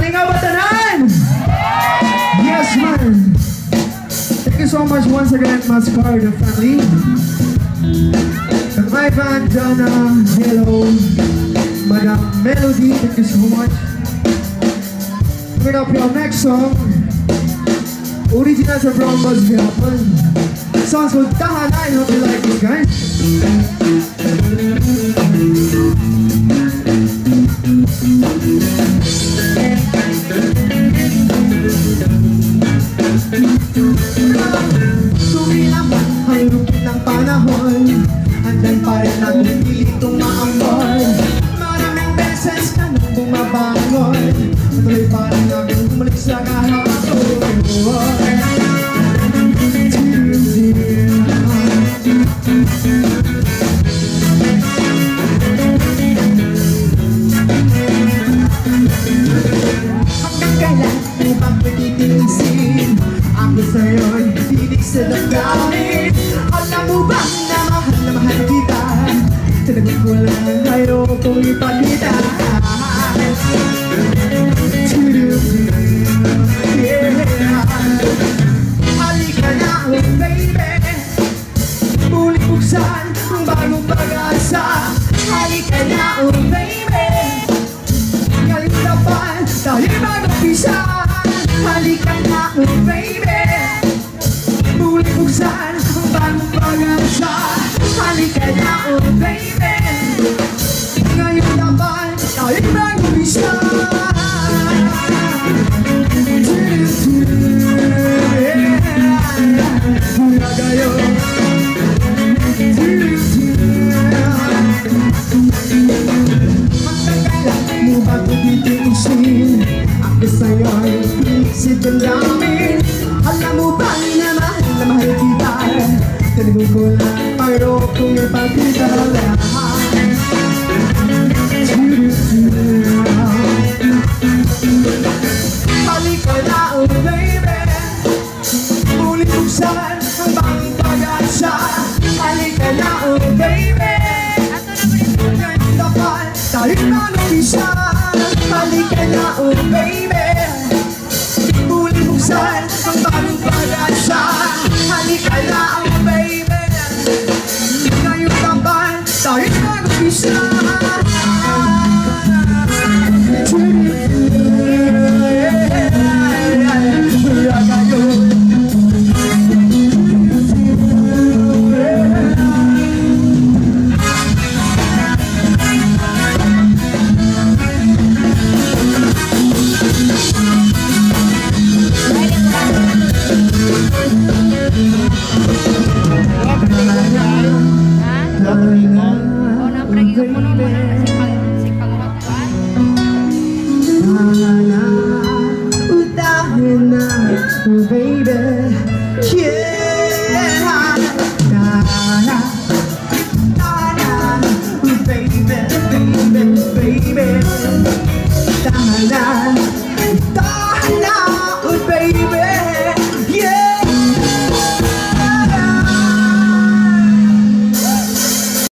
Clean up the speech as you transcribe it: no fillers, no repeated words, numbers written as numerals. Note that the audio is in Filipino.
Kalinga Batanan! Yes, man! Thank you so much once again, Mascard family. And my band, Donna, hello. Madam Melody, thank you so much. Coming up your next song, original sa Brown Buzz Gapon. Songs called Tahanay. Hope you like it, guys. Sumilaman ang lupit ng panahon, andyan pa rin ang pilitong maamoy. Maraming beses ka nang bumabangon, matuloy pa rin akong bumalik sa kahapon. Hanggang kailan mo ba pagtitilisin? Ako sa'yo'y tinig sa damdamin. Alam mo ba na mahal kita? Talagang ko lang ayokong ipakita. Halika na, oh baby, muling buksan ang bagong pag-asa. Halika na, oh baby, ngayon na ba tayo mag-umpisa? Halika na, oh baby, muling buksan ang bagong pag-asa. Halika na, oh baby, ngayon na ba tayo mag-umpisa? Magkakailan mo ba tititiisin? Ako sa'yo'y pinisip ang damin. Alam mo ba na mahal kita? Talagang ko lang ayokong ipakita. Halika na, oh baby, muling buksan ang bagong pag-asa. Halika na, oh baby, ngayon dapat tayo mag-umpisa. Halika na, oh baby, muling buksan ang bagong pag-asa. Halika na, oh baby, ngayon dapat tayo mag-umpisa. Baby,